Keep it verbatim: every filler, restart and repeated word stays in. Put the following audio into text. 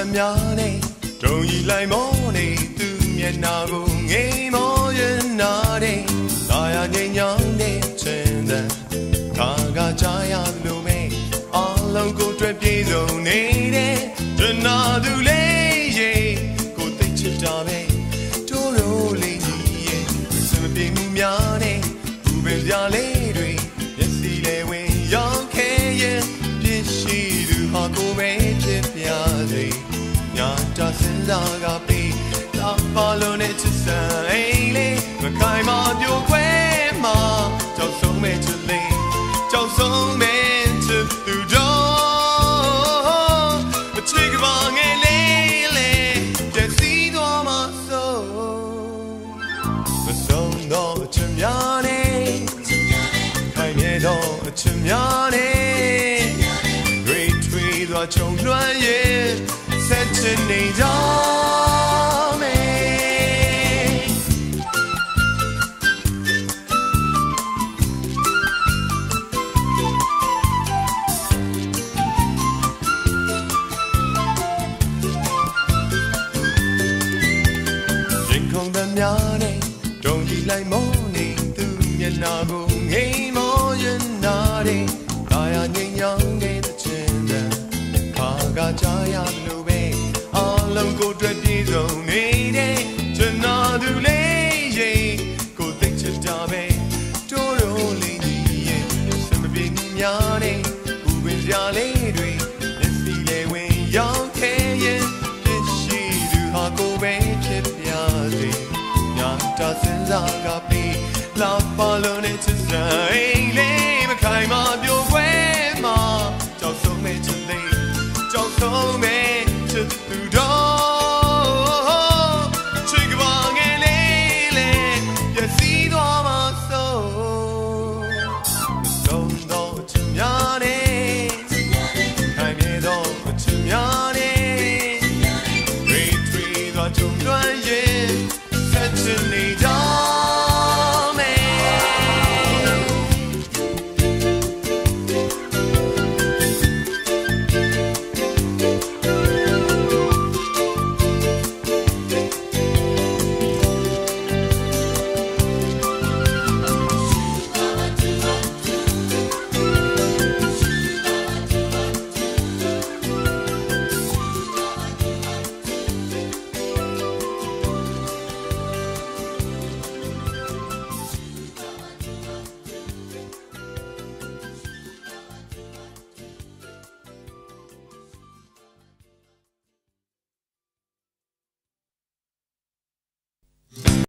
များနဲ့ဒုံကြီးလိုက်မောနေသူမျက်နှာကိုငိမ်မောရင်နာတဲ့သာယာငိမ်ညောင်းတဲ့ချင်တဲ့ခါကကြာရလို့မဲအလုံးကိုတွေ့ပြေဆုံးနေတဲ့ဒနာသူလေးရေကိုသိချစ်တာပဲတို့ရိုးလေးကြီးရဲ့စမပြေမှုများနဲ့ဘူပင်ပြလေးတွေမျက်စိလေးဝင်ရောက်ခဲ့ရဲ့ပြည့်ရှိသူဟာကိုပဲဖြစ်ပြစေညာတာစင်စားကပေးလာပါလို့နဲ့ချစ်စံအိမ်လေးမခိုင်မပြိုခွဲမှာကြောက်ဆုံးမဲ့ချစ်လေးကြောက်ဆုံးမဲ့ချစ်သူတော်မချစ်ကပါငယ်လေးလေးတည်စီသွားမှာဆိုမဆုံးတော့အချစ်များနဲ့ခိုင်မြဲတော့အချစ်များနဲ့တွေးထွေးသွားချုံလွှမ်းရဲ့ဆက်ချင်နေကြများနဲ့ဒုံကြီးလိုက်မောနေသူမျက်နှာကိုငိမ်မောရင်နာတဲ့သာယာငိမ်ညောင်းတဲ့ချင်တဲ့ခါကကြာရလို့ပဲအလုံးကိုတွေ့ပြေဆုံးနေတဲ့ကျွန်တော်သူလေးရေကိုသိချစ်တာပဲတို့ရိုးလေးကြီးရဲ့စမပြေများနဲ့ဘူပင်ပြလေးတွေမျက်စိလေးဝင်ရောက်ခဲ့ရဲ့ဖြစ်ရှိသူဟာကိုပဲဖြစ်ပြစေတာစင်စားကပေးလာပါလို့နဲ့ချစ်စံအိမ်လေးမခိုင်မပြိုခွဲမှာကြောက်ဆုံးမဲ့ချစ်လေးကြောက်ဆုံးမဲ့ချစ်သူတော်ချစ်ကပါငယ်လေးလေးပြည့်စည်သွားမှာဆိုဆုံးတော့ချစ်များနဲ့ခိုင်မြဲတော့ချစ်များနဲ့တွေးထွေးသွားချုံလွှမ်းရဲ့